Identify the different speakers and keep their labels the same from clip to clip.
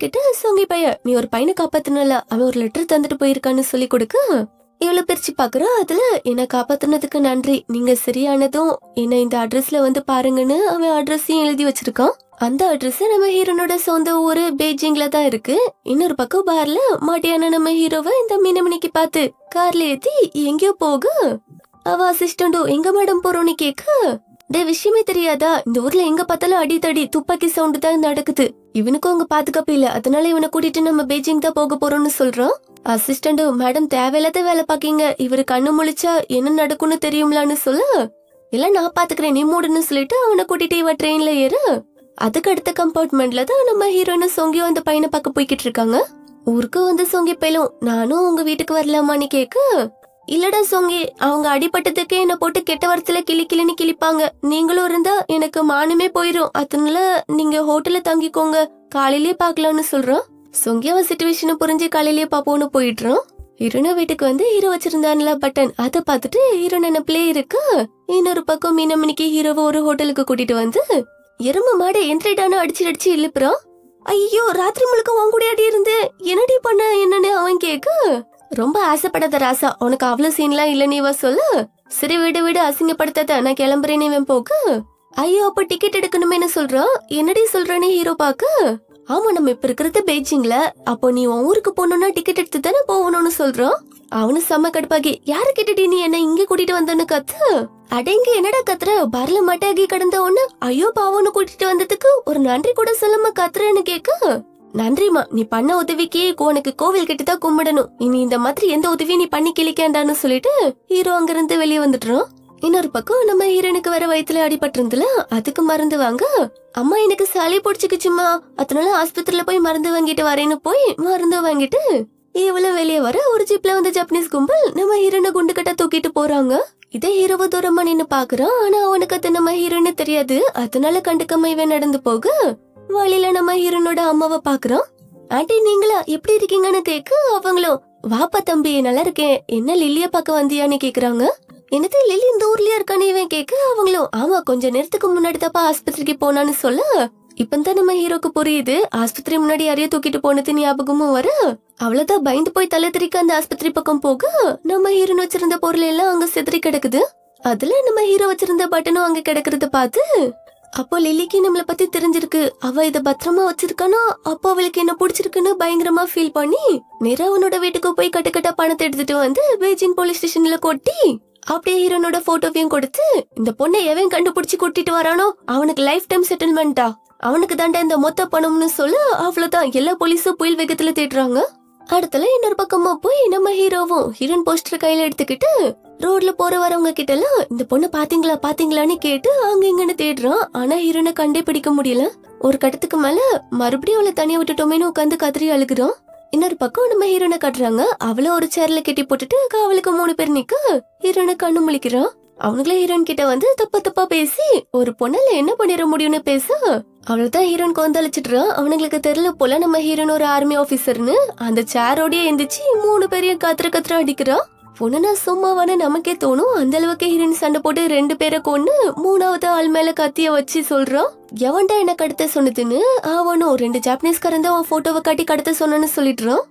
Speaker 1: Heroine கிட்ட சொங்கி பைய நீ ஒரு பையனை காப்பாத்தினல அவன் ஒரு லெட்டர் தந்துட்டு போயிருக்கான்னு சொல்லி கொடுக்க இவ்வளவு பிரிச்சு பாக்குறா. அதுல என்ன காப்பாத்தினதுக்கு நன்றி, நீங்க சரியானதும் என்ன இந்த அட்ரஸ்ல வந்து பாருங்கன்னு அவன் அட்ரஸையும் எழுதி வச்சிருக்கான். அந்த அட்ரஸ் நம்ம ஹீரோனோட சொந்த ஊரு பெய்ஜிங்ல தான் இருக்கு. இன்னொரு பக்கம் பார்ல மாட்டியான நம்ம ஹீரோவை இந்த மீனமணிக்கு பார்த்து கார்ல ஏத்தி எங்கேயோ போக அவ அசிஸ்டண்டோ எங்க மேடம் போறோன்னு கேக்க விஷயமே தெரியாதா, இந்த ஊர்ல எங்க பார்த்தாலும் அடி தடி துப்பாக்கி சவுண்டு தான் நடக்குது, இவனுக்கும் அங்க பாதுகாப்பு இல்ல, அதனால இவனை கூட்டிட்டு நம்ம பெய்ஜிங் தான் போக போறோம்னு சொல்றான். அசிஸ்டண்டோ மேடம் தேவையில்லாத வேலை பாக்கீங்க, இவரு கண்ணு முழிச்சா என்ன நடக்கும்னு தெரியும்லான்னு சொல்ல இல்ல நான் பாத்துக்கிறேன் நீ மூடுன்னு சொல்லிட்டு அவனை கூட்டிட்டு இவ ட்ரெயின்ல ஏறு. அதுக்கு அடுத்த கம்பார்ட்மெண்ட்ல தான் நம்ம ஹீரோயின் சொங்கியும் அந்த பையனை பார்க்க போய்கிட்டு இருக்காங்க. ஊருக்கு வந்து சொங்கி போயிலும் நானும் உங்க வீட்டுக்கு வரலாமான்னு கேக்க இல்லடா சொங்கி, அவங்க அடிபட்டதுக்கு என்ன போட்டு கெட்ட வரத்துல கிளின்னு கிளிப்பாங்க, நீங்களும் இருந்தா எனக்கு மானமே போயிரும், அதனால நீங்க ஹோட்டல்ல தங்கிக்கோங்க, காலையிலேயே பாக்கலாம்னு சொல்றான். சொங்கி அவன் சிச்சுவேஷனை புரிஞ்சு காலையிலேயே பாப்போன்னு போயிடுறான். ஹீரோன வீட்டுக்கு வந்து ஹீரோ வச்சிருந்தான்ல பட்டன் அதை பார்த்துட்டு ஹீரோ நினைப்பிலே இருக்கு. இன்னொரு பக்கம் மீனமணிக்கு ஹீரோவை ஒரு ஹோட்டலுக்கு கூட்டிட்டு வந்து எறும்பு மாட எந்திரிடானு அடிச்சு இழுப்புறான். ஐயோ ராத்திரி முழுக்க உன் கூட அடி இருந்து என்னடி பண்ண என்னன்னு அவன் கேக்க ரொம்ப ஆசைப்படாத ராசா, உனக்கு அவ்வளவு சீன்லாம் இல்ல நீவா சொல்லு, சரி வீடு அசிங்கப்படுத்தாத நான் கிளம்புறேன்னு இவன் போக்கு. ஐயோ அப்ப டிக்கெட் எடுக்கணுமேனு சொல்றான். என்னடி சொல்றானே ஹீரோ பாக்க ஆமா நம்ம இப்ப இருக்கிறது பெய்ஜிங்ல, அப்போ நீ உன் ஊருக்கு போகணும்னா டிக்கெட் எடுத்து தானே போகணும்னு சொல்றான். அவனு செம்ம கடுப்பாகி யாரு கேட்டுடி நீ என்ன இங்க கூட்டிட்டு வந்தன்னு கத்து. அடங்க என்னடா கத்துற, பரல மாட்டாகி கடந்த ஒண்ணு ஐயோ பாவன்னு கூட்டிட்டு வந்ததுக்கு ஒரு நன்றி கூட சொல்லாம கத்துறன்னு கேக்க நன்றிமா, நீ பண்ண உதவிக்கு உனக்கு கோவில் கிட்டதான் கும்பிடணும், இனி இந்த மாதிரி எந்த உதவியும் நீ பண்ணி கிளிக்காண்டான்னு சொல்லிட்டு ஹீரோ அங்கிருந்து வெளியே வந்துடுறோம். இன்னொரு பக்கம் நம்ம ஹீரோனுக்கு வேற வயித்துல அடிபட்டிருந்துல அதுக்கு மருந்து வாங்க அம்மா எனக்கு சளி பிடிச்சுக்குச்சுமா, அதனால ஆஸ்பத்திரியில போய் மருந்து வாங்கிட்டு வரேன்னு போய் மருந்து வாங்கிட்டு இவ்வளவு வெளியே வர ஒரு ஜீப்ல வந்து ஜப்பனீஸ் கும்பல் நம்ம ஹீரோனை குண்டு கட்ட தூக்கிட்டு போறாங்க. இதே ஹீரோவை தூரமா நின்னு பாக்குறான். ஆனா அவனுக்கு அது நம்ம ஹீரோன்னு தெரியாது, அதனால கண்டுக்காம இவன் நடந்து போக வழியில நம்ம ஹீரோனோட அம்மாவை பாக்குறான். ஆண்டி நீங்களா எப்படி இருக்கீங்கன்னு கேக்கு அவங்களும் வாப்பா தம்பி நல்லா இருக்கேன், என்ன லில்லிய பாக்க வந்தியான்னு கேக்குறாங்க. என்னது லில்லி இந்த ஊர்லயே இருக்கானு இவன் கேக்கு அவங்களும் ஆமா கொஞ்ச நேரத்துக்கு முன்னாடி தாப்பா ஆஸ்பத்திரிக்கு போனான்னு சொல்ல இப்பதான் நம்ம ஹீரோக்கு புரியுது ஆஸ்பத்திரி முன்னாடி யாரையோ தூக்கிட்டு போனது ஞாபகமும் வர அவ்வளவுதான் பயந்து போய் தலை திரிக்க அந்த ஆஸ்பத்திரி பக்கம் போக நம்ம ஹீரோன் வச்சிருந்த பொருள் எல்லாம் அங்க சிதறி கிடக்குது. அதுல நம்ம ஹீரோ வச்சிருந்த பட்டனும் அங்க கிடக்குறத பார்த்து அப்போ லில்லிக்கு நம்மள பத்தி தெரிஞ்சிருக்கு, அவ இத பத்திரமா வச்சிருக்கானா, அப்போ அவளுக்கு என்ன பிடிச்சிருக்குன்னு பயங்கரமா ஃபீல் பண்ணி நேரா அவனோட வீட்டுக்கு போய் கட்ட பணத்தை எடுத்துட்டு வந்து பெய்ஜிங் போலீஸ் ஸ்டேஷன்ல கொட்டி அப்படியே ஹீரோனோட போட்டோவையும் கொடுத்து இந்த பொண்ணை எவன் கண்டுபிடிச்சு கூட்டிட்டு வரானோ அவனுக்கு லைஃப் டைம் செட்டில்மெண்டா, அவனுக்கு தாண்டா இந்த மொத்த பணம்னு சொல்ல அவ்வளவுதான் எல்லா போலீஸும் புயல் வேகத்துல தேடுறாங்க. அடுத்தல இன்னொரு பக்கமா போய் நம்ம ஹீரோவும் ஹீரோயின் போஸ்டர் கையில எடுத்துக்கிட்டு ரோட்ல போற வரவங்க கிட்ட எல்லாம் இந்த பொண்ணு பாத்தீங்களான்னு கேட்டு அங்க இங்கன்னு தேடுறான். ஆனா ஹீரோனை கண்டே பிடிக்க முடியல. ஒரு கட்டத்துக்கு மேல மறுபடியும் அவளை தனியா விட்டுட்டோமேனு உட்காந்து கதறி அழுகுறான். இன்னொரு பக்கம் நம்ம ஹீரோனை காட்டுறாங்க. அவள ஒரு சேர்ல கட்டி போட்டுட்டு அவளுக்கு 3 பேர் நிக்க ஹீரோனை கண்ணு முழிக்கிறான். அவனுங்களே ஹீரோயின் கிட்ட வந்து தப்பா பேசி ஒரு பொண்ணால என்ன பண்ணிட முடியும்னு பேச அவ்வளவுதான் ஹீரோயின் கொந்தளிச்சிட்டுறான். அவனுங்களுக்கு தெரியல போல நம்ம ஹீரோன் ஒரு ஆர்மி ஆபீசர்னு. அந்த சேரோடய எந்திரிச்சு 3 பேரையும் கத்திர அடிக்கிறான். பொண்ணுனா சும்மாவான நமக்கே தோணும். அந்த அளவுக்கு ஹீரோயின் சண்டை போட்டு 2 பேரை கொண்டு 3வது ஆள் மேல கத்திய வச்சு சொல்றான் எவன்டா என்ன கடத்த சொன்னதுன்னு. அவனும் 2 ஜாப்பனீஸ்காரன் தான் அவன் போட்டோவை காட்டி கடத்த சொன்னு சொல்லிடுறான்.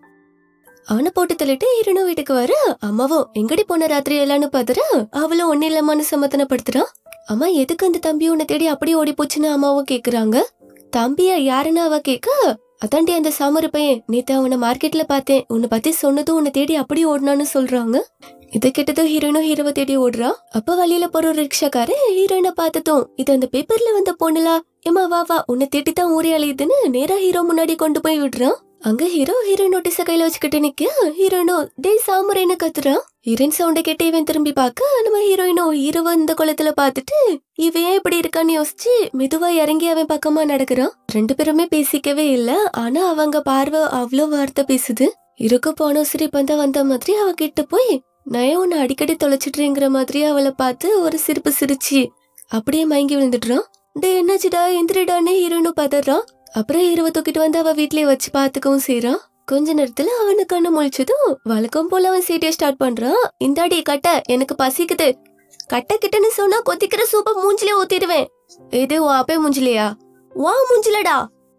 Speaker 1: அவனை போட்டு தள்ளிட்டு ஹீரோனும் வீட்டுக்கு வர அம்மாவும் எங்கடி போன ராத்திரி எல்லான்னு பாத்துற அவளும் ஒன்னு இல்லாமனு சமாதானப்படுத்துறான். அம்மா எதுக்கு அந்த தம்பி உன்னை தேடி அப்படியே ஓடி போச்சுன்னு அம்மாவும் கேக்குறாங்க. தம்பியா யாருன்னு அவ கேக்க அதாண்டி அந்த சாமரு பையன், நேத்து அவனை மார்க்கெட்ல பார்த்தேன், உன்னை பத்தி சொன்னதும் உன்னை தேடி அப்படி ஓடனான்னு சொல்றாங்க. இதை கேட்டதும் ஹீரோனும் ஹீரோவை தேடி ஓடுறா. அப்ப வழியில போற ஒரு ரிக்ஷாக்காரு ஹீரோயினை பார்த்ததும் இது அந்த பேப்பர்ல வந்த பொண்ணுலா, ஏமா வா உன்னை தேடித்தான் ஊரே அலையுதுன்னு நேரா ஹீரோ முன்னாடி கொண்டு போய் விடுறான். அங்க ஹீரோ ஹீரோயின் நோட்டீஸ கையில வச்சுக்கிட்டு நிக்க ஹீரோயினோ டே சாமுரேன்னு கத்துறான். ஹீரோயின் சவுண்ட கேட்டு இவன் திரும்பி பாக்க நம்ம ஹீரோயினோ ஹீரோவை இந்த குளத்துல பாத்துட்டு இவன் ஏன் இப்படி இருக்கான்னு யோசிச்சு மெதுவா இறங்கி அவன் பக்கமா நடக்குறான். 2 பேருமே பேசிக்கவே இல்ல. ஆனா அவங்க பார்வை அவ்வளோ வார்த்தை பேசுது. இருக்க போனோ சரி பந்தா வந்த மாதிரி அவ கிட்ட போய் நான் உன்னை அடிக்கடி தொலைச்சிட்டுங்கிற மாதிரி அவளை பார்த்து ஒரு சிரிப்பு சிரிச்சு அப்படியே மயங்கி விழுந்துடுறான். டே என்னாச்சுடா எந்திரிடான்னு ஹீரோயினும் பதறான். அப்புறம் ஹீரோவை தூக்கிட்டு வந்து அவ வீட்லயே வச்சு பாத்துக்கவும் செய்யறான். கொஞ்ச நேரத்துல அவனு கண்ணு முழிச்சதும் வழக்கம் போல அவன் சீட்டிய ஸ்டார்ட் பண்றான். இந்தாடி கட்ட, எனக்கு பசிக்குது, கட்ட கிட்டன்னு சொன்னா கொதிக்கிற சூப்ப மூஞ்சிலே ஊத்திடுவேன். இது உன் அப்பே மூஞ்சிலையா? வா மூஞ்சிலடா,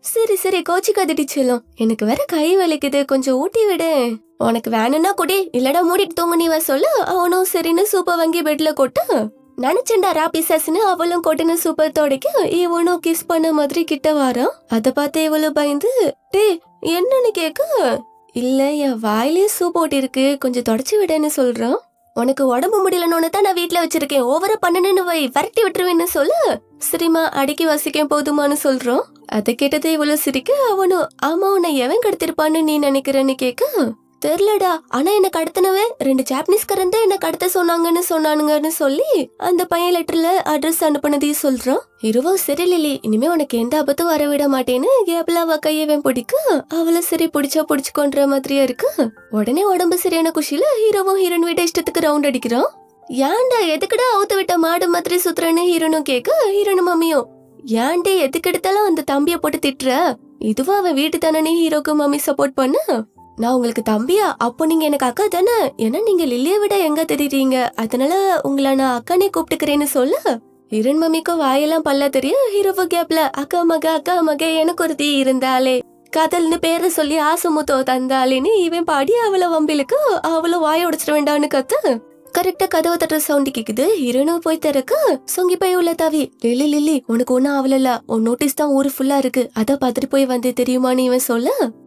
Speaker 1: சரி சரி கோச்சிக்காதடி செல்லம், எனக்கு வேற கை வலிக்குது, கொஞ்சம் ஊட்டி விடு. உனக்கு வேணும்னா குடி, இல்லடா மூடிட்டு தூங்க நீ சொல்ல. அவனும் சரின்னு சூப்பர் வாங்கி பெட்ல கொட்டு. நினைச்சேன்டா ராபிசாஸ்னு அவளும் கொட்டின சூப்பர் தோடைக்க இவனும் கிஸ் பண்ண மாதிரி கிட்ட வாரான். அத பார்த்து இவளும் பயந்து டே என்னன்னு கேக்க, இல்ல என் வாயிலே சூப் ஓட்டி இருக்கு, கொஞ்சம் தொடச்சு விடுன்னு சொல்றான். உனக்கு உடம்பு முடியலன்னு தான் நான் வீட்டுல வச்சிருக்கேன், ஓவரா பண்ணணும்னு வை, விரட்டி விட்டுருவேன்னு சொல்லு. சரிமா அடிக்கி வசிக்க போதுமான்னு சொல்றோம். அதை கேட்டது இவ்வளவு சிரிக்க அவனும் ஆமா உன்னை எவன் கடத்திருப்பான்னு நீ நினைக்கிறன்னு கேக்க, தெரியலடா, ஆனா என்ன கடத்தினவன் 2 ஜாப்பனீஸ்காரன் தான் என்ன கடத்த சொன்னாங்கன்னு சொல்லி அந்த பையன் லெட்டர்ல அட்ரஸ் அனுப்பினதையும் சொல்றான். ஹீரோவோ சரி லிலி, இனிமே உனக்கு எந்த ஆபத்தும் வர விட மாட்டேன்னு கேப்ல அவ கையவன் பிடிக்க அவளை சரி பிடிச்சா பிடிச்சுக்கோன்ற மாதிரியா இருக்கு. உடனே உடம்பு சரியான குஷியில ஹீரோவும் ஹீரோன் வீட்டை இஷ்டத்துக்கு ரவுண்ட் அடிக்கிறான். ஏன்டா எதுக்குடா அவுத்து விட்ட மாடு மாதிரி சுத்துறன்னு ஹீரோனும் கேட்க, ஹீரோனும் மம்மியும் ஏன்டே எதுக்கு எடுத்தாலும் அந்த தம்பிய போட்டு திட்டுற, இதுவா அவன் வீட்டு தானே ஹீரோக்கு மம்மி சப்போர்ட் பண்ண. நான் உங்களுக்கு தம்பியா, அப்போ நீங்க எனக்கு அக்கா தானே, ஏன்னா நீங்க லில்லிய விட எங்க தெரியுறீங்க, அதனால உங்களை நான் அக்கானே கூப்பிட்டுக்கிறேன்னு சொல்ல ஹீரோன் மம்மிக்கும் வாயெல்லாம் பல்ல தெரிய ஹீரோவோ கேப்ல அக்கா மக எனக்கு ஒரு தீ இருந்தாலே காதல்னு பேரை சொல்லி ஆசமுத்தோ தந்தாலேன்னு இவன் பாடி அவளை வம்பிலுக்கு அவளும் வாய உடைச்சிட வேண்டான்னு கத்து. கரெக்டா கதவை தட்டுற சவுண்ட் கேக்குது. ஹீரோனும் போய் திறக்க சொங்கி போய் உள்ள தாவி லில்லி உனக்கு ஒன்னும் ஆவலல்ல, உன் நோட்டீஸ் தான் ஊரு ஃபுல்லா இருக்கு, அதான் பாத்துட்டு போய் வந்து தெரியுமான்னு இவன் சொல்ல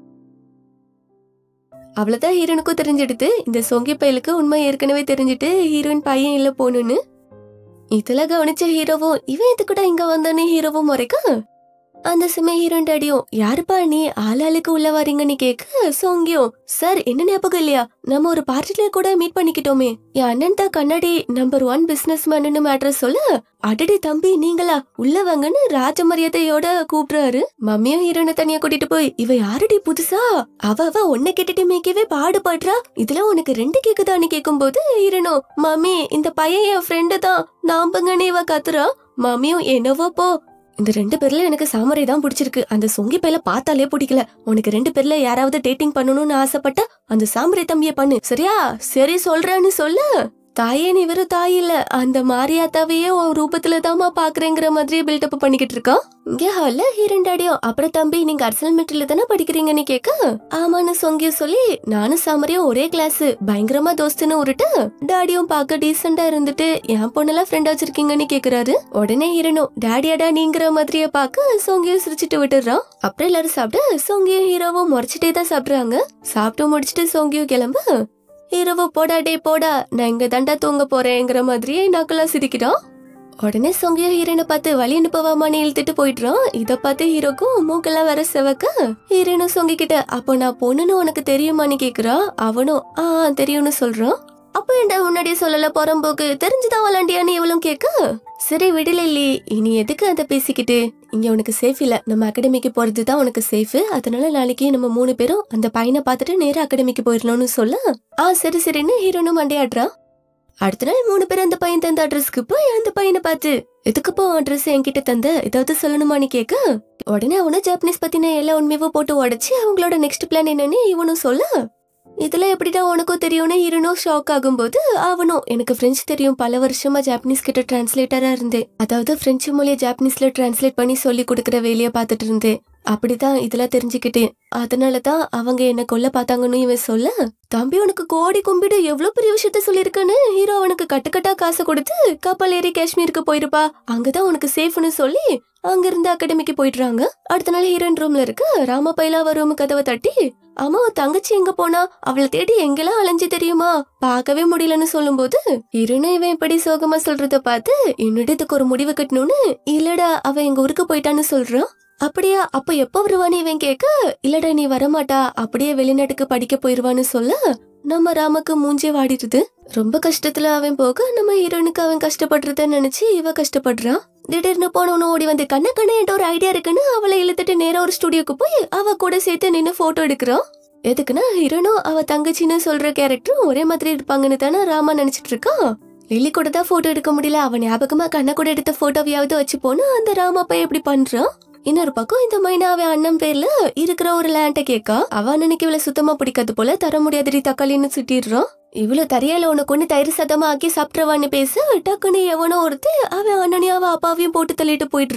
Speaker 1: அவ்வளவுதான் ஹீரோனுக்கும் தெரிஞ்சிடுது. இந்த சொங்கி பயலுக்கு உண்மை ஏற்கனவே தெரிஞ்சுட்டு ஹீரோயின் பையன் இல்ல போகணும்னு. இதெல்லாம் கவனிச்ச ஹீரோவும் இவன் எதுக்குடா இங்க வந்தானே ஹீரோவும் முறைக்க, அந்த சமயம் ஹீரோயின் டாடியும் யாருப்பா நீ ஆளாளுக்கு உள்ள வரீங்கன்னு கேக்க சொங்கியும் சார் என்ன ஞாபகம் இல்லையா, நம்ம ஒரு பார்ட்டில கூட மீட் பண்ணிக்கிட்டோமே, என் அண்ணன் தான் கண்ணாடி நம்பர் 1 பிசினஸ் மேன்னு மேட்டர் சொல்ல அடடி தம்பி நீங்களா உள்ள வாங்கன்னு ராஜ மரியாதையோட கூப்பிடுறாரு. மம்மியும் ஹீரோனை தனியா கூட்டிட்டு போய் இவ யாரடி புதுசா, அவ ஒன்ன கேட்டுட்டு மேக்கவே பாடுபடுறா, இதுல உனக்கு 2 கேக்குதான்னு கேக்கும் போது ஹீரோனோ மம்மி இந்த பையன் என் ஃப்ரெண்டு தான் நாம்பங்கன்னு இவ கத்துறா. மம்மியும் என்னவோ போ, இந்த 2 பேர்ல எனக்கு சாமரை தான் பிடிச்சிருக்கு, அந்த சொங்கி பையில பார்த்தாலே பிடிக்கல, உனக்கு 2 பேர்ல யாராவது டேட்டிங் பண்ணணும்னு ஆசைப்பட்ட அந்த சாமரை தம்பிய பண்ணு சரியா, சரி சொல்றேன்னு சொல்ல தாயே நீ வெறும் தாய் இல்ல, அந்த மாரியாத்தாவையே உன் ரூபத்துல தாமா பாக்குறேங்கிற மாதிரியே பில்டப் பண்ணிக்கிட்டு இருக்கான். இங்க ஹால்ல ஹீரோன் டாடியும் அப்புறம் தம்பி நீங்க அரசல் மெட்ரில தானே படிக்கிறீங்கன்னு கேட்க ஆமான்னு சொங்கிய சொல்லி நானும் சாமரையும் ஒரே கிளாஸ் பயங்கரமா தோஸ்துன்னு உருட்டு டாடியும் பாக்க டீசெண்டா இருந்துட்டு என் பொண்ணெல்லாம் ஃப்ரெண்ட் வச்சிருக்கீங்கன்னு கேக்குறாரு. உடனே ஹீரோனும் டாடியாடா நீங்கிற மாதிரியே பாக்க சொங்கியும் சிரிச்சுட்டு விட்டுறான். அப்புறம் எல்லாரும் சாப்பிட்டு சொங்கியும் ஹீரோவும் முறைச்சிட்டே தான் சாப்பிடுறாங்க. சாப்பிட்டு முடிச்சுட்டு சொங்கியும் கிளம்ப ஹீரோவோ போடா டே போடா நான் இங்க தண்டா தூங்க போறேங்கிற மாதிரியே நக்கலா சிரிக்கிறான். உடனே சொங்கியோ ஹீரோனை பார்த்து வழி அனுப்பவாமான்னு இழுத்துட்டு போயிடுறான். இத பார்த்து ஹீரோக்கும் மூக்கெல்லாம் வர செவக்க ஹீரோனும் சொங்கிக்கிட்ட அப்போ நான் பொண்ணுன்னு உனக்கு தெரியுமான்னு கேக்குறா. அவனும் தெரியும்னு சொல்றான். அப்ப என்ன முன்னாடியே சொல்லல போறம்போக்கு தெரிஞ்சுதான் விளாண்டியான்னு இவளும் கேட்க சரி விடலி இனி எதுக்கு அதை பேசிக்கிட்டு, இங்க உனக்கு சேஃப் இல்ல, நம்ம அகாடமிக்கு போறதுதான் உனக்கு சேஃப், அதனால நாளைக்கு நம்ம 3 பேரும் அந்த பையனை பார்த்துட்டு நேரா அகாடமிக்கு போயிடலாம்னு சொல்ல சரி சரின்னு ஹீரோனும் மண்டையாடுறான். அடுத்த நாள் 3 பேரும் அந்த பையன் தந்த அட்ரஸ்க்கு போய் அந்த பையனை பார்த்து எதுக்குப்போ அட்ரஸ் என்கிட்ட தந்த ஏதாவது சொல்லணுமான்னு கேட்க உடனே அவனும் ஜாப்பனீஸ் பத்தின எல்லா உண்மையும் போட்டு உடைச்சு அவங்களோட நெக்ஸ்ட் பிளான் என்னன்னு இவனும் சொல்ல இதுல எப்படிடா உனக்கும் தெரியும்னு ஹீரோனும் ஷாக் ஆகும்போது அவனும் எனக்கு பிரெஞ்சு தெரியும், பல வருஷமா ஜாப்பனீஸ் கிட்ட டிரான்ஸ்லேட்டரா இருந்தேன், அதாவது பிரெஞ்சு மொழியை ஜாப்பனீஸ்ல டிரான்ஸ்லேட் பண்ணி சொல்லி கொடுக்கற வேலைய பாத்துட்டு இருந்தேன், அப்படிதான் இதெல்லாம் தெரிஞ்சுக்கிட்டேன், அதனாலதான் அவங்க என்ன கொல்ல பாத்தாங்கன்னு இவன் சொல்ல தம்பி உனக்கு கோடி கும்பிடு எவ்வளவு பெரிய விஷயத்த சொல்லிருக்கான்னு ஹீரோ அவனுக்கு கட்டுக்கட்டா காசு கொடுத்து கப்பல் ஏறி காஷ்மீருக்கு போயிருப்பா, அங்கதான் உனக்கு சேஃப்னு சொல்லி அங்கிருந்து அகாடமிக்கு போயிடுறாங்க. அடுத்த நாள் ஹீரோயின் ரூம்ல இருக்கு. ராமா பைலா ரூம் கதவை தட்டி அம்மா தங்கச்சி எங்க போனா, அவளை தேடி எங்கெல்லாம் அலைஞ்சு தெரியுமா, பாக்கவே முடியலன்னு சொல்லும் போது ஹீரோனும் இவன் இப்படி சோகமா சொல்றத பார்த்து என்னிடத்துக்கு ஒரு முடிவு கட்டணும்னு இல்லடா அவ எங்க ஊருக்கு போயிட்டான்னு சொல்றான். அப்படியா, அப்ப எப்ப வருவான்னு இவன் கேட்க இல்லடா நீ வரமாட்டா, அப்படியே வெளிநாட்டுக்கு படிக்க போயிருவான்னு சொல்ல நம்ம ராமக்கு மூஞ்சே வாடிடுது. ரொம்ப கஷ்டத்துல அவன் போக நம்ம ஹீரோனுக்கு அவன் கஷ்டப்படுறத நினைச்சு இவ கஷ்டப்படுறான். திடீர்னு போனவனு ஓடி வந்து கண்ண என்கிட்ட ஒரு ஐடியா இருக்குன்னு அவளை இழுத்துட்டு நேரா ஒரு ஸ்டுடியோக்கு போய் அவ கூட சேர்த்து நின்னு போட்டோ எடுக்கிறான். எதுக்குன்னா ஹீரோனும் அவ தங்கச்சின்னு சொல்ற கேரக்டரும் ஒரே மாதிரி இருப்பாங்கன்னு தானே ராமா நினைச்சிட்டு இருக்கான். லில்லி கூட தான் போட்டோ எடுக்க முடியல, அவன் ஞாபகமா கண்ண கூட எடுத்த போட்டோவையாவது வச்சு போனா அந்த ராமா பையன் எப்படி பண்றான். இன்னொரு பக்கம் இந்த மைனா அவன் அண்ணன் பேர்ல இருக்கிற ஒரு லேண்ட கேக்கா அவ அண்ணனுக்கு இவளை சுத்தமா பிடிக்காது போல தர முடியாதடி தக்காளின்னு சுட்டிடுறான். இவ்வளவு தரையால உனக்கு ஒண்ணு தயிர் சதமா ஆக்கி சாப்பிட்டுருவான்னு பேச டக்குன்னு எவனோ ஒருத்தர் அவன் அண்ணனையும் அவ அப்பாவையும் போட்டு தள்ளிட்டு போயிடுறான்.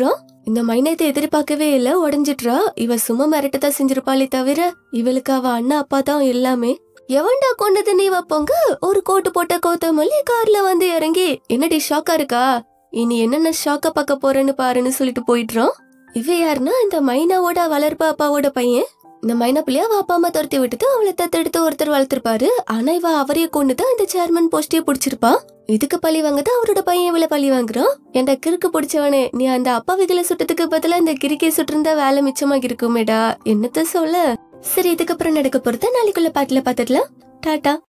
Speaker 1: இந்த மைனத்தை எதிர்பார்க்கவே இல்ல, உடஞ்சிட்றா. இவ சும்மா மிரட்டதான் செஞ்சிருப்பாளே தவிர இவளுக்கு அவ அண்ணா அப்பா தான் எல்லாமே. எவன்டா கொண்டது நீ வைப்போங்க. ஒரு கோட்டு போட்ட கௌதமல்லி கார்ல வந்து இறங்கி, என்னடி ஷாக்கா இருக்கா, இனி என்னென்ன ஷாக்க பார்க்க போறேன்னு பாருன்னு சொல்லிட்டு போயிடுறான். இவ யாருன்னா இந்த மைனாவோட வளர்ப்பு அப்பாவோட பையன். இந்த மைனா பிள்ளையா அவ அப்பா அம்மா துரத்தி விட்டுட்டு அவளை தத்தெடுத்து ஒருத்தர் வளர்த்திருப்பாரு. ஆனா இவ அவரைய கொண்டுதான் இந்த சேர்மன் போஸ்டே புடிச்சிருப்பா. இதுக்கு பழி வாங்கதான் அவரோட பையன் இவளை பழி வாங்குறான். என்ட கிறுக்கு பிடிச்சவனே, நீ அந்த அப்பாவிகளை சுட்டதுக்கு பதிலா இந்த கிறுக்கை சுட்டிருந்தா வேலை மிச்சமாக இருக்குமேடா. என்னத்த சொல்ல. சரி, இதுக்கப்புறம் நடக்க போறத நாளைக்குள்ள பாட்டுல பாத்துக்கலாம். டாட்டா.